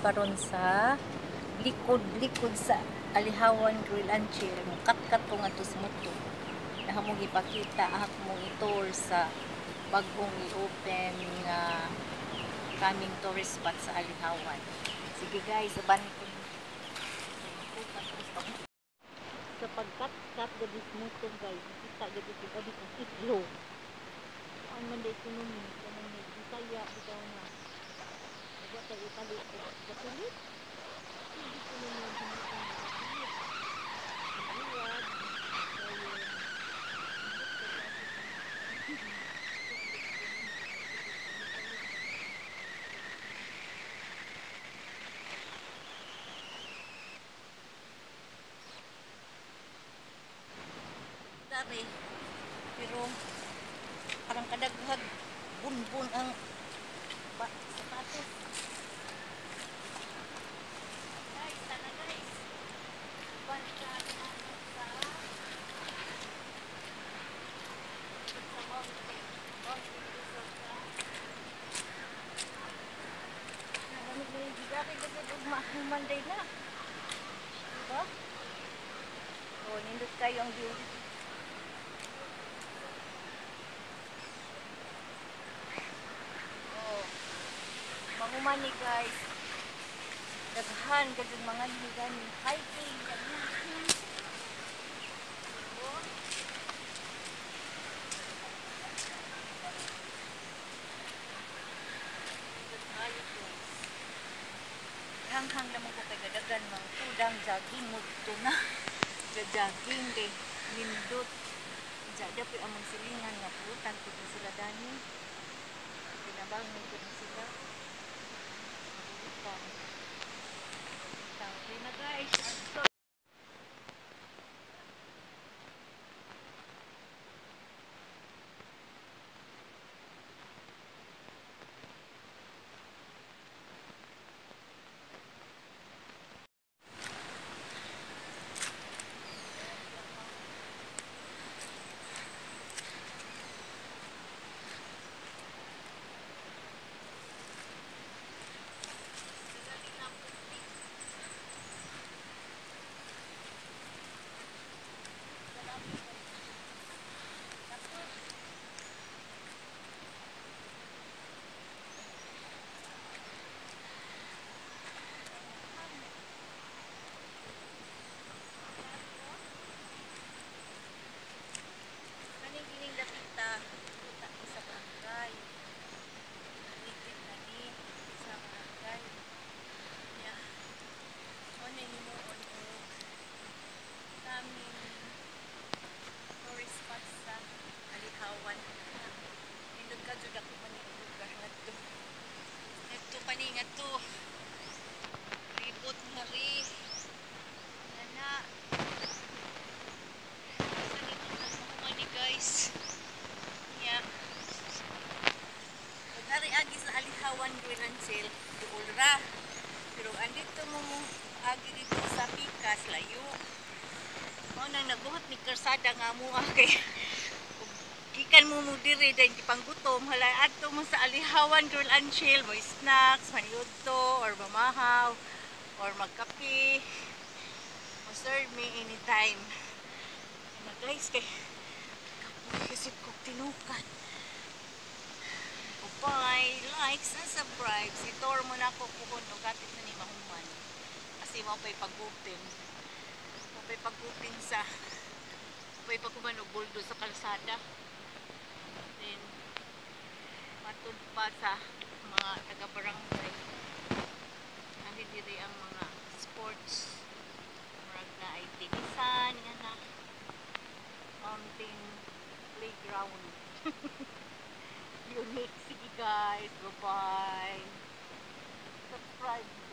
karon sa likod sa Alejawan Grill and Chill. Kat-kat ko nga to sa moto. Nahamong ipakita, mong i-tour sa bagong i-open nga kaming tourist spot sa Alejawan. Sige guys, abanin ko. Sa pagkat-kat gabi sa moto guys, kita gabi sa gabi sa siklo. Ang manda ekonomi, kanang nagsaya, bitaw na. Nagwa tayo itali ko. Kasulit? Hindi ko naman yung hinatang na kasulit. Nagbuwag. Dari. Pero parang kadaghag bunbun ang sapatos. Guys, sana guys. Banta na sa mountain. Mountain resort na. Nalamig na yung gigari kasi Monday na. Diba? O, nindot kayo ang view. Mangumani guys, daghan kadug mga ligan hiking ganyan. Hanghang naman ko kay gadagan mga tudang jogging mudto na. Jogging kay nindot. Jada pa among silingan nga putan ko sila dani. Pinabangon ko sila. Okay na guys, paningat to ribot na rin nana nagmakumani guys niya kung hari agi sa Alejawan Grill and Chill duulra pero andito mo agi dito sa Pikas layo mo nang nabuhat ni karsada nga mo kay gikan mo diri dahil panggutom hala adto mo sa Alejawan Grill and Chill mo snacks manluto or mamahaw or magkape mo serve me anytime na guys kay kapag ko tinukan bye likes and subscribe i-tour mo na ko kung gatit na ni mahuman kasi mo pa'y pag-open sa may pagkumano buldo sa kalsada. Then matod pa sa mga taga-barangay. Ang diri ang mga sports. Murag na ay tinisan, yan na. Mountain playground. Unique. Sige guys, bye-bye. Subscribe.